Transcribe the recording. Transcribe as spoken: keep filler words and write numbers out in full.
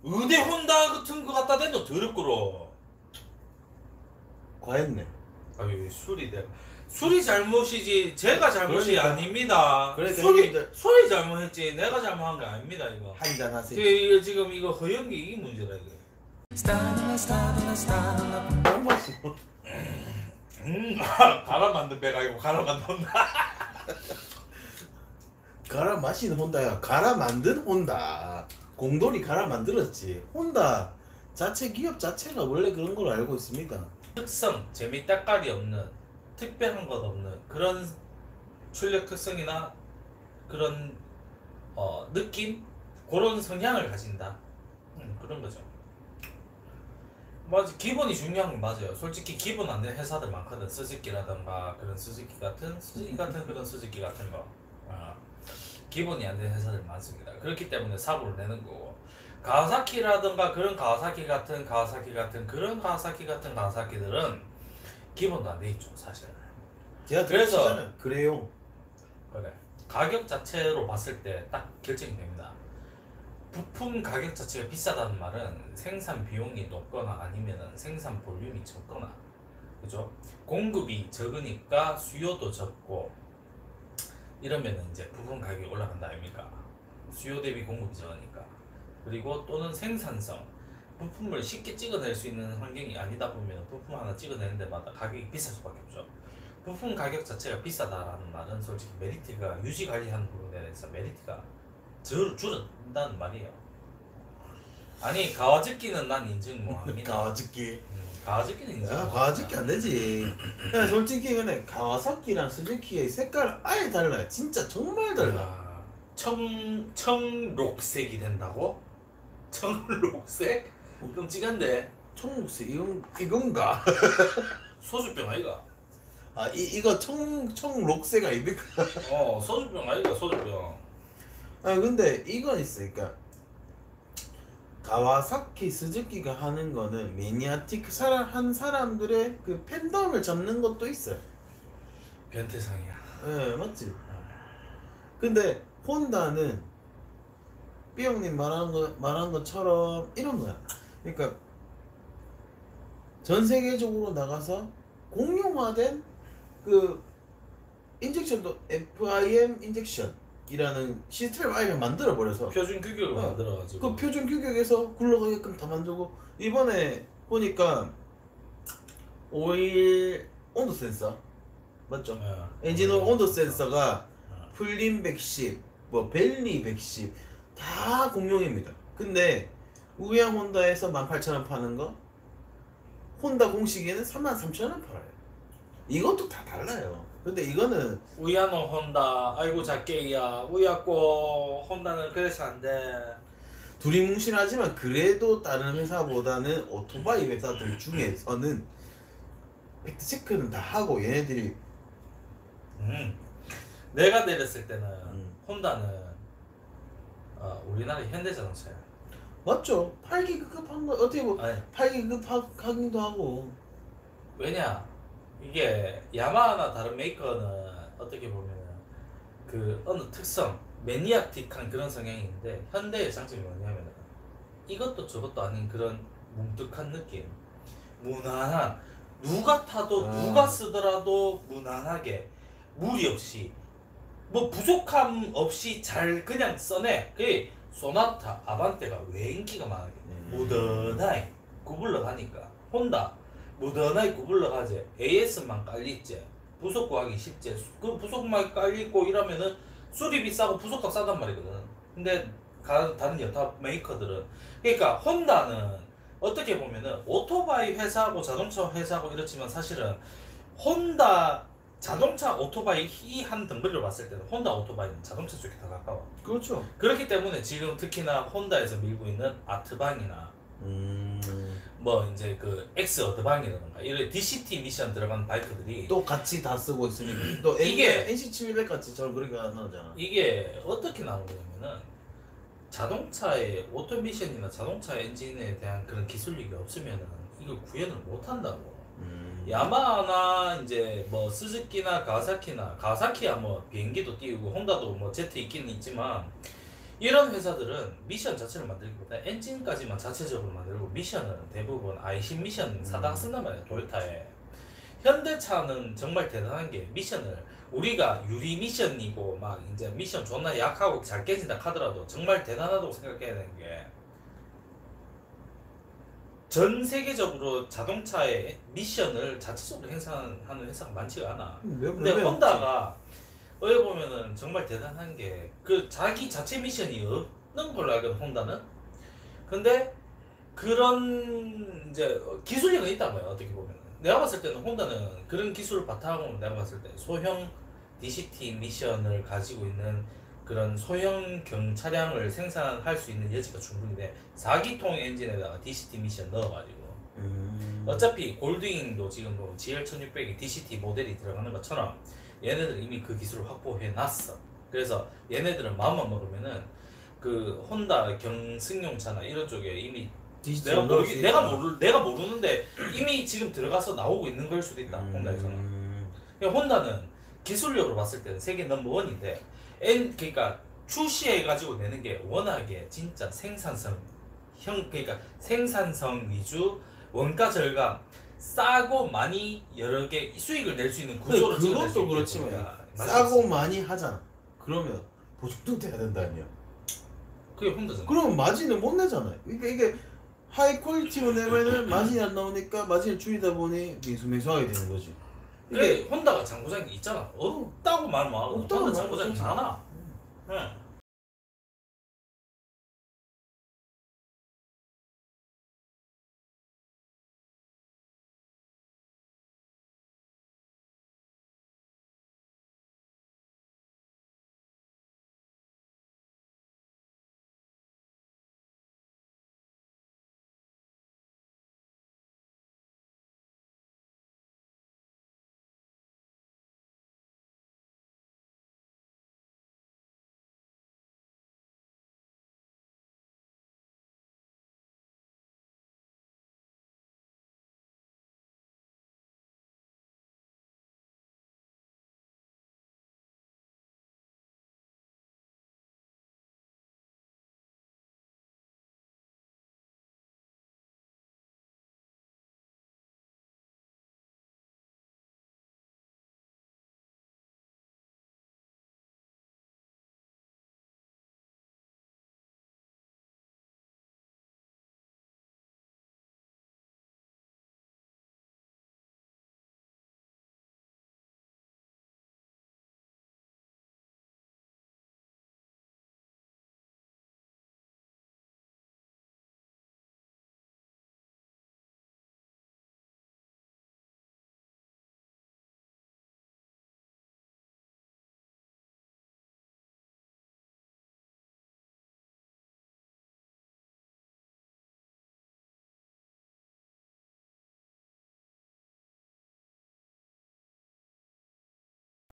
의대 혼다 같은 거 갖다 대도 더럽고로. 과했네. 아유 술이 내 술이 잘못이지 제가 잘못이 그러니까. 아닙니다. 그러니까 술이 형님들. 술이 잘못했지 내가 잘못한 게 아닙니다 이거. 한잔 하세요. 이거 지금 이거 허영기 이게 문제라 이게. 음 갈아 만든 배가 아니고 갈아 만든 혼다. 갈아 마시는 혼다야. 갈아 만든 혼다. 공돌이 갈아 만들었지. 혼다 자체 기업 자체가 원래 그런 걸로 알고 있습니다. 특성 재미딱깔이 없는 특별한 것 없는 그런 출력 특성이나 그런 어, 느낌 그런 성향을 가진다. 음, 그런 거죠. 맞아 기본이 중요한 건 맞아요. 솔직히 기본 안 되는 회사들 많거든. 스즈키라던가 그런 스즈키 같은 스즈키 같은 그런 스즈키 같은 거 어, 기본이 안 되는 회사들 많습니다. 그렇기 때문에 사고를 내는 거고 가와사키라던가 그런 가와사키 같은 가와사키 같은 그런 가와사키 같은 가와사키들은 기본도 안 돼 있죠 사실. 제가 그래서- 그래서 그래요. 그래 가격 자체로 봤을 때 딱 결정이 됩니다. 부품 가격 자체가 비싸다는 말은 생산 비용이 높거나 아니면은 생산 볼륨이 적거나 그죠? 공급이 적으니까 수요도 적고 이러면은 이제 부품 가격이 올라간다 아닙니까? 수요 대비 공급이 적으니까. 그리고 또는 생산성 부품을 쉽게 찍어낼 수 있는 환경이 아니다 보면 부품 하나 찍어내는 데마다 가격이 비쌀 수밖에 없죠. 부품 가격 자체가 비싸다라는 말은 솔직히 메리트가 유지 관리하는 부분에 대해서 메리트가 줄, 줄어든다는 말이에요. 아니 가와즈키는 난 인증 뭐 합니다. 가와즈키. 음, 가와즈키는 인증. 야, 뭐 가와즈키 합니다. 안 되지. 그냥 솔직히 근데 가와사키랑 스즈키의 색깔 아예 달라요. 진짜 정말 달라. 아, 청 청록색이 된다고? 청록색? 끔찍한데 청록색 이건 이건가? 소주병 아이가? 아 이 이거 청 청록색 아닙니까? 어 소주병 아이가 소주병. 아 근데 이건 있으니까 가와사키 스즈키가 하는 거는 매니아틱 사람 한 사람들의 그 팬덤을 잡는 것도 있어요. 변태상이야. 예 맞지. 근데 혼다는 삐용님 말한 거 말한 것처럼 이런 거야. 그러니까 전 세계적으로 나가서 공용화된 그 인젝션도 에프아이엠 인젝션이라는 시스템을 아예 만들어 버려서 표준 규격을 어, 만들어가지고. 그 표준 규격에서 굴러가게끔 다 만들고 이번에 보니까 오일 온도 센서 맞죠? 어, 엔진오일 어, 온도 센서가 어. 풀림 백십, 뭐 벨리 백십 다 공용입니다. 근데 우양 혼다에서 만 팔천 원 파는 거 혼다 공식에는 삼만 삼천 원 팔아요. 이것도 다 달라요. 근데 이거는 우야노 혼다 아이고 작게야 우야꼬 혼다는 그래서 안돼. 둘이 뭉실하지만 그래도 다른 회사보다는 오토바이 회사들 중에서는 팩트 체크는 다 하고 얘네들이 음. 내가 내렸을 때는 음. 혼다는 어, 우리나라 현대자동차야. 맞죠? 팔 기 급급한 거 어떻게 뭐 아니 팔 기 급하기도 하고 왜냐 이게 야마하나 다른 메이커는 어떻게 보면 그 어느 특성 매니아틱한 그런 성향이 있는데 현대의 장점이 뭐냐면 이것도 저것도 아닌 그런 뭉툭한 느낌, 무난한 누가 타도 아. 누가 쓰더라도 무난하게 무리 없이 뭐 부족함 없이 잘 그냥 써내. 그 소나타 아반떼가 왜 인기가 많았겠냐. 음. 무던하게 구불러 가니까. 혼다 무던하게 구불러 가지. 에이에스만 깔리지. 부속 구하기 쉽지. 그 부속만 깔리고 이러면은 수리비 싸고 부속값 싸단 말이거든. 근데 가, 다른 여타 메이커들은 그러니까 혼다는 어떻게 보면은 오토바이 회사하고 자동차 회사하고 이렇지만 사실은 혼다 자동차 오토바이 이 한 덩어리로 봤을 때는 혼다 오토바이는 자동차 쪽에 더 가까워. 그렇죠. 그렇기 때문에 지금 특히나 혼다에서 밀고 있는 아트방이나 음... 뭐 이제 그 X 어드방이라던가 이런 디씨티 미션 들어간 바이크들이 또 같이 다 쓰고 있으니까 또 이게- 엔씨 칠백 같이 저 그렇게 안 나오잖아. 이게 어떻게 나오냐면은 자동차의 오토미션이나 자동차 엔진에 대한 그런 기술력이 없으면은 이걸 구현을 못 한다고. 음... 야마하나 이제 뭐 스즈키나 가와사키나 가와사키야 뭐 비행기도 띄우고 혼다도 뭐 제트 있기는 있지만 이런 회사들은 미션 자체를 만들기보다 엔진까지만 자체적으로 만들고 미션은 대부분 아이씨 미션 사다가 쓴단 말이야 토요타에. 현대차는 정말 대단한 게 미션을 우리가 유리 미션이고 막 이제 미션 존나 약하고 잘 깨진다 하더라도 정말 대단하다고 생각해야 되는 게 전 세계적으로 자동차의 미션을 자체적으로 행사하는 회사가 많지가 않아. 왜, 근데 왜 혼다가 어디 보면은 정말 대단한 게 그 자기 자체 미션이 없는 걸로 알거든 혼다는. 근데 그런 이제 기술력은 있단 말이야 어떻게 보면은. 내가 봤을 때는 혼다는 그런 기술을 바탕으로 내가 봤을 때 소형 디씨티 미션을 가지고 있는 그런 소형경 차량을 생산할 수 있는 여지가 충분히 돼. 사 기통 엔진에다가 디씨티 미션 넣어가지고 음... 어차피 골드윙도 지금 뭐 지엘 천육백이 디씨티 모델이 들어가는 것처럼 얘네들 이미 그 기술을 확보해 놨어. 그래서 얘네들은 마음만 먹으면은 그 혼다 경승용차나 이런 쪽에 이미 내가 모르 내가 모르 내가 모르는데 이미 지금 들어가서 나오고 있는 걸 수도 있다. 음... 혼다에서는. 그러니까 혼다는 기술력으로 봤을 때는 세계 넘버원인데 엔 그러니까 출시해 가지고 내는 게 워낙에 진짜 생산성 형 그러니까 생산성 위주 원가 절감 싸고 많이 여러 개 수익을 낼 수 있는 구조를 찍어낼 수 그것도 있게 그렇지만 되니까 싸고 많이 하잖아. 그러면 보증도 돼야 된다며. 그게 혼자잖아. 그러면 마진을 못 내잖아요. 그러니까 이게 하이 퀄리티로 내면은 마진이 안 나오니까 마진을 줄이다 보니 미수미수하게 되는 거지. 이게 혼다가 장고장이 있잖아. 없다고 말하면 없다고 혼다 장고장이 말하면 많아. 응.